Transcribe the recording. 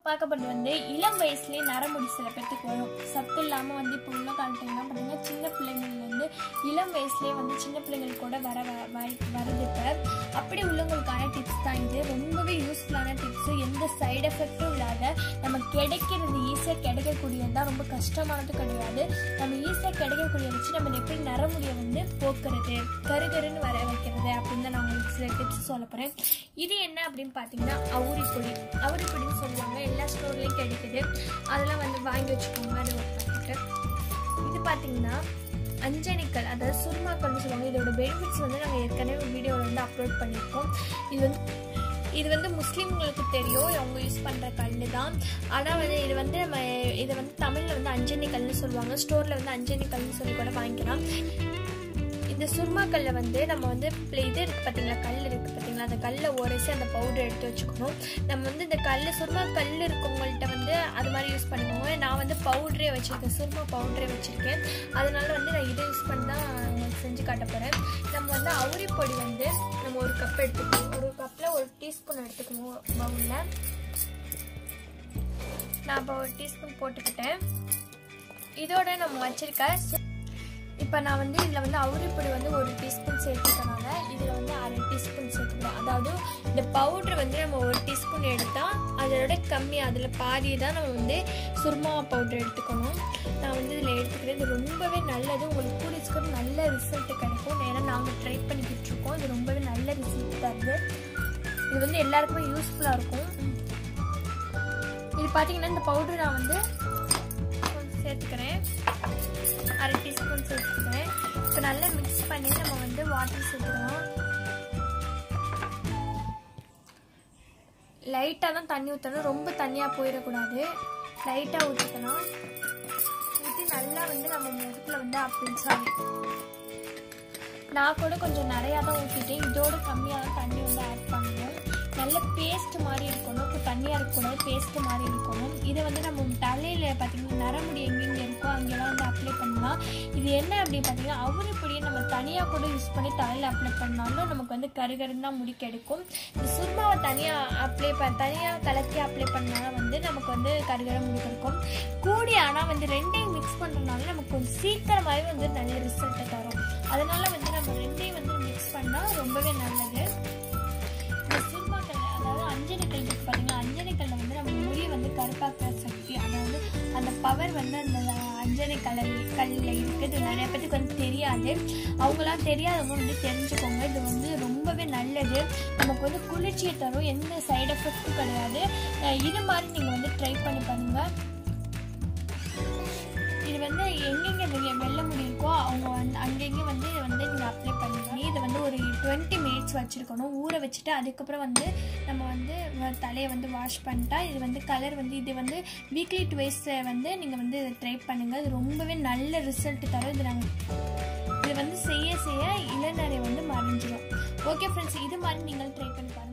பார்க்கப்படுறது வந்து இளம் வயசுலேயே நரமுடி சில பேருக்கு வரும். சத்து இல்லாமல் வந்து இப்போ உள்ள காலத்துலாம் பார்த்தீங்கன்னா சின்ன பிள்ளைங்கள் வந்து இளம் வயசுலேயே வந்து சின்ன பிள்ளைங்களுக்கு கூட வருது. இப்போ அப்படி உள்ளவங்களுக்கான டிப்ஸ் தான் இது. ரொம்பவே யூஸ்ஃபுல்லான டிப்ஸு. எந்த சைடு எஃபெக்டும் இல்லாத நம்ம கிடைக்கிறது ஈஸியாக கிடைக்கக்கூடியது தான். ரொம்ப கஷ்டமானது கிடையாது. நம்ம ஈஸியாக கிடைக்கக்கூடியதை வச்சு நம்ம எப்படி நரமுடியை வந்து போக்குறது, கருகருன்னு வர வைக்கிறது அப்படின்னு தான் நான் உங்களுக்கு சில டிப்ஸ் சொல்ல போகிறேன். இது என்ன அப்படின்னு பார்த்தீங்கன்னா அவுரிப்பொடி. அவுரிப்பொடின்னு சொல்லுவாங்க, எல்லா ஸ்டோர்லேயும் கிடைக்குது. அதெல்லாம் வந்து வாங்கி வச்சுக்கோங்க. அது ஒரு பாக்கெட்டு. இது பார்த்தீங்கன்னா அஞ்சனிக்கல், அதாவது சுருமாக்கல்னு சொல்லுவாங்க. இதோட பெனிஃபிட்ஸ் வந்து நாங்கள் ஏற்கனவே வீடியோவில் வந்து அப்லோட் பண்ணியிருக்கோம். இது வந்து முஸ்லீம்களுக்கு தெரியும், அவங்க யூஸ் பண்ணுற கல் தான். ஆனால் வந்து இதை வந்து தமிழில் வந்து அஞ்சனிக்கல்னு சொல்லுவாங்க. ஸ்டோரில் வந்து அஞ்சனிக்கல்னு சொல்லி கூட வாங்கிக்கலாம். இந்த சுருமாக்கல்ல வந்து நம்ம வந்து இது இருக்குது பார்த்தீங்களா, கல் இருக்குது பார்த்தீங்களா, அந்த கல்லை உரைச்சி அந்த பவுடர் எடுத்து வச்சுக்கணும். நம்ம வந்து இந்த சுருமா கல் இருக்கவங்கள்ட்ட வந்து அது மாதிரி யூஸ் பண்ணிக்கோங்க. நான் வந்து பவுடரே வச்சுருக்கேன், சுருமா பவுடரே வச்சுருக்கேன். அதனால வந்து நான் இதை யூஸ் பண்ணி தான் உங்களுக்கு செஞ்சு காட்ட போகிறேன். நம்ம வந்து அவுரிப்பொடி வந்து நம்ம ஒரு கப் எடுத்துக்கணும். ஒரு கப்பில் ஒரு டீஸ்பூன் எடுத்துக்கணும். பவுலில் நான் இப்போ ஒரு டீஸ்பூன் போட்டுக்கிட்டேன். இதோட நம்ம வச்சுருக்க இப்போ நான் வந்து இதில் வந்து அவுரிப்பொடி வந்து ஒரு டீஸ்பூன் சேர்த்துக்கனால இதில் வந்து 1/2 டீஸ்பூன் சேர்த்துக்கலாம். அதாவது இந்த பவுட்ரு வந்து நம்ம ஒரு டீஸ்பூன் எடுத்தால் அதோட கம்மி, அதில் பாதி தான் நம்ம வந்து சுருமா பவுட்ரு எடுத்துக்கணும். நான் வந்து இதில் எடுத்துக்கிறேன். இது ரொம்பவே நல்லது. உங்களுக்கு கூடிச்சுக்கு நல்ல ரிசல்ட்டு கிடைக்கும். ஏன்னா நாங்கள் ட்ரை பண்ணிக்கிட்டு இருக்கோம். இது ரொம்பவே நல்ல ரிசல்ட் தருது. இது வந்து எல்லாருக்குமே யூஸ்ஃபுல்லாக இருக்கும். இது பார்த்தீங்கன்னா இந்த பவுட்ரு நான் வந்து சேர்த்துக்கிறேன். 1/2 டீஸ்பூன் சேர்த்துக்கிறேன். இப்போ நல்லா மிக்ஸ் பண்ணி நம்ம வந்து வாட்டர் சேர்த்துக்கலாம். லைட்டாக தான் தண்ணி ஊற்றணும், ரொம்ப தண்ணியாக போயிடக்கூடாது. லைட்டாக ஊற்றிக்கலாம். ஊற்றி நல்லா வந்து நம்ம முகத்தில் வந்து அப்படிச்சாலே நான் கூட கொஞ்சம் நிறையா தான் ஊற்றிட்டேன். இதோட கம்மியாக தான் தண்ணி வந்து ஆட் பண்ணணும். நல்ல பேஸ்ட் மாதிரி இருக்கணும். இப்போ தண்ணியாக இருக்கக்கூடாது, பேஸ்ட் மாதிரி இருக்கணும். இதை வந்து நம்ம தலையில் பார்த்தீங்கன்னா நரமுடி எங்கெங்கே இருக்கோ அங்கெல்லாம் வந்து அப்ளை பண்ணலாம். இது என்ன அப்படின்னு பார்த்தீங்கன்னா அவுரிப்பொடியை நம்ம தனியாக கூட யூஸ் பண்ணி தலையில் அப்ளை பண்ணாலும் நமக்கு வந்து கருகருன்னு தான் முடி கிடைக்கும். இந்த சுருமாவை தனியாக கலக்கி அப்ளை பண்ணாலும் வந்து நமக்கு வந்து கருகர முடி கிடைக்கும். கூடி ஆனால் வந்து ரெண்டையும் மிக்ஸ் பண்ணுறதுனால நமக்கு கொஞ்சம் சீக்கிரமாகவே வந்து நல்ல ரிசல்ட்டை தரும். அதனால வந்து நம்ம ரெண்டையும் வந்து மிக்ஸ் பண்ணால் ரொம்பவே நல்லது. அஞ்சனிக்கல் இருக்கு பார்த்தீங்கன்னா, அஞ்சனிக்கல்ல வந்து நம்ம முடி வந்து கருப்பாக்குற சக்தி, அதாவது அந்த பவர் வந்து அந்த அஞ்சனை கல்லில் இருக்குது. நிறைய பேருக்கு வந்து தெரியாது. அவங்களாம் தெரியாதவங்க வந்து தெரிஞ்சுக்கோங்க. இது வந்து ரொம்பவே நல்லது. நமக்கு வந்து குளிர்ச்சியை தரும். எந்த சைடு எஃபெக்டும் கிடையாது. இது மாதிரி நீங்கள் வந்து ட்ரை பண்ணி பாருங்கள். இது வந்து எங்கெங்கே வெள்ளை முடி இருக்கோ அவங்க வந்து அங்கெங்கே வந்து இதை வந்து நீங்கள் அப்ளை பண்ணுங்க. இதை வந்து ஒரு 20 மினிட்ஸ் வச்சுருக்கணும். ஊற வச்சுட்டு அதுக்கப்புறம் வந்து நம்ம வந்து தலையை வந்து வாஷ் பண்ணிட்டா இது வந்து கலர் வந்து இது வந்து வீக்லி 2 வந்து நீங்கள் வந்து இதை ட்ரை பண்ணுங்கள். இது ரொம்பவே நல்ல ரிசல்ட் தரும். இது வந்து செய்ய இளநரை வந்து மறைஞ்சிடும். ஓகே ஃப்ரெண்ட்ஸ், இது மாதிரி நீங்கள் ட்ரை பண்ணி பாருங்கள்.